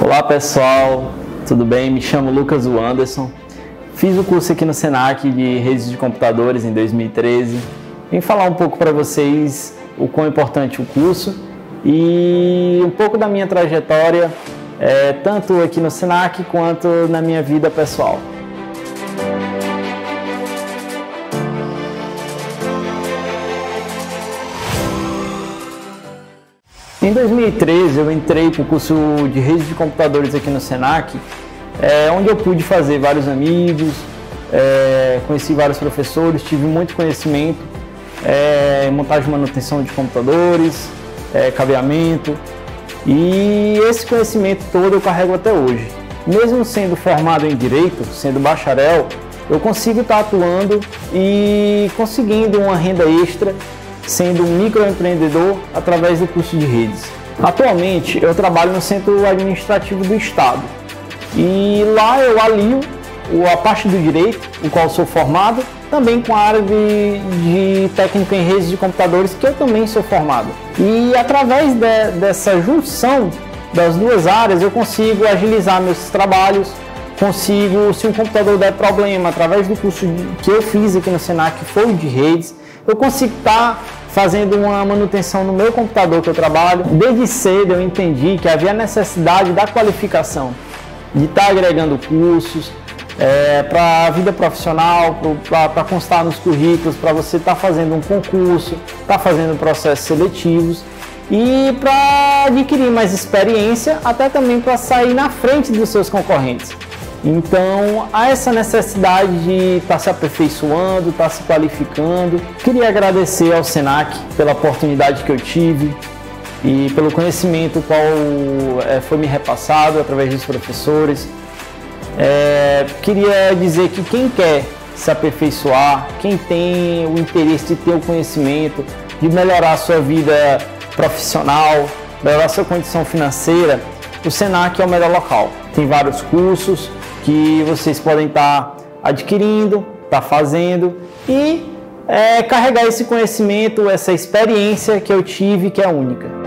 Olá pessoal, tudo bem? Me chamo Lucas Anderson. Fiz o curso aqui no Senac de redes de computadores em 2013. Vim falar um pouco para vocês o quão importante o curso e um pouco da minha trajetória, tanto aqui no Senac quanto na minha vida pessoal. Em 2013 eu entrei para o curso de redes de computadores aqui no Senac, onde eu pude fazer vários amigos, conheci vários professores, tive muito conhecimento em montagem e manutenção de computadores, cabeamento, e esse conhecimento todo eu carrego até hoje. Mesmo sendo formado em Direito, sendo bacharel, eu consigo estar atuando e conseguindo uma renda extra, sendo um microempreendedor através do curso de redes. Atualmente eu trabalho no Centro Administrativo do Estado e lá eu alio a parte do Direito, o qual sou formado, também com a área de técnico em redes de computadores, que eu também sou formado. E através dessa junção das duas áreas eu consigo agilizar meus trabalhos, consigo, se um computador der problema, através do curso que eu fiz aqui no Senac, que foi o de redes, eu consigo estar fazendo uma manutenção no meu computador que eu trabalho. Desde cedo eu entendi que havia necessidade da qualificação, de estar agregando cursos para a vida profissional, para constar nos currículos, para você estar fazendo um concurso, estar fazendo processos seletivos e para adquirir mais experiência, até também para sair na frente dos seus concorrentes. Então, há essa necessidade de estar se aperfeiçoando, estar se qualificando. Queria agradecer ao Senac pela oportunidade que eu tive e pelo conhecimento qual foi me repassado através dos professores. Queria dizer que quem quer se aperfeiçoar, quem tem o interesse de ter o conhecimento, de melhorar a sua vida profissional, melhorar a sua condição financeira, o Senac é o melhor local. Tem vários cursos que vocês podem estar adquirindo, estar fazendo e carregar esse conhecimento, essa experiência que eu tive, que é única.